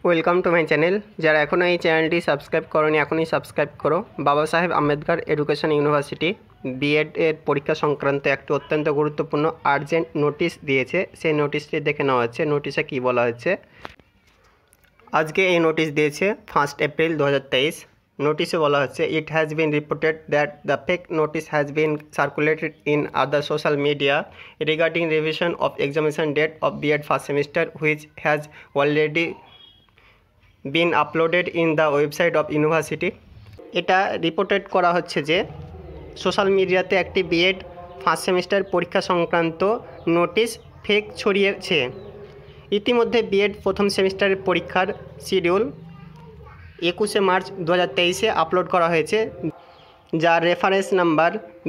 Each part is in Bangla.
Welcome to my channel. যারা এখনও এই চ্যানেলটি সাবস্ক্রাইব করোনি এখনই সাবস্ক্রাইব করো। বাবা সাহেব আম্বেদকর এডুকেশন ইউনিভার্সিটি বিএড এর পরীক্ষা সংক্রান্ত একটি অত্যন্ত গুরুত্বপূর্ণ আর্জেন্ট নোটিশ দিয়েছে। সেই নোটিশটি দেখে নেওয়া হচ্ছে নোটিশে কী বলা হচ্ছে। আজকে এই নোটিশ দিয়েছে 1 এপ্রিল 2023। নোটিশে বলা হচ্ছে, it has been reported that the fake notice has been circulated in other social media regarding revision of examination date of BEd first semester which has already been uploaded in the website of university. এটা রিপোর্টেড করা হচ্ছে যে সোশ্যাল মিডিয়াতে একটি বিএড ফার্স্ট সেমিস্টার পরীক্ষা সংক্রান্ত নোটিশ ফেক ছড়িয়েছে। ইতিমধ্যে বিএড প্রথম সেমিস্টারের পরীক্ষার শিডিউল 21শে মার্চ 2023-এ আপলোড করা হয়েছে, যার রেফারেন্স নাম্বার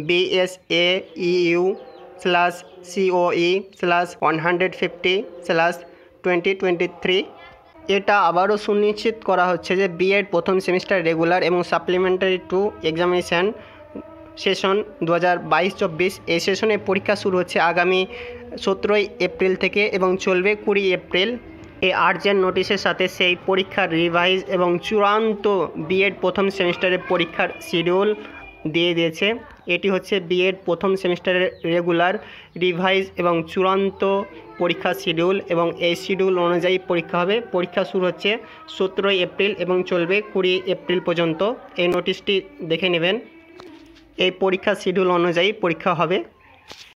BSAEU/COE/150/2023। এটা আবারও সুনিশ্চিত করা হচ্ছে যে বিএড প্রথম সেমিস্টার রেগুলার এবং সাপ্লিমেন্টারি টু এক্সামিনেশান সেশন 2022-24 এই সেশনে পরীক্ষা শুরু হচ্ছে আগামী 17 এপ্রিল থেকে এবং চলবে 20 এপ্রিল। এই আর্জেন্ট নোটিশের সাথে সেই পরীক্ষার রিভাইজ এবং চূড়ান্ত বিএড প্রথম সেমিস্টারের পরীক্ষার শিডিউল দিয়ে দিয়েছে। এটি হচ্ছে বিএড প্রথম সেমিস্টারের রেগুলার, রিভাইজ এবং চূড়ান্ত পরীক্ষার শিডিউল এবং এই শিডিউল অনুযায়ী পরীক্ষা হবে। পরীক্ষা শুরু হচ্ছে 17 এপ্রিল এবং চলবে 20 এপ্রিল পর্যন্ত। এই নোটিশটি দেখে নেবেন। এই পরীক্ষার শিডিউল অনুযায়ী পরীক্ষা হবে।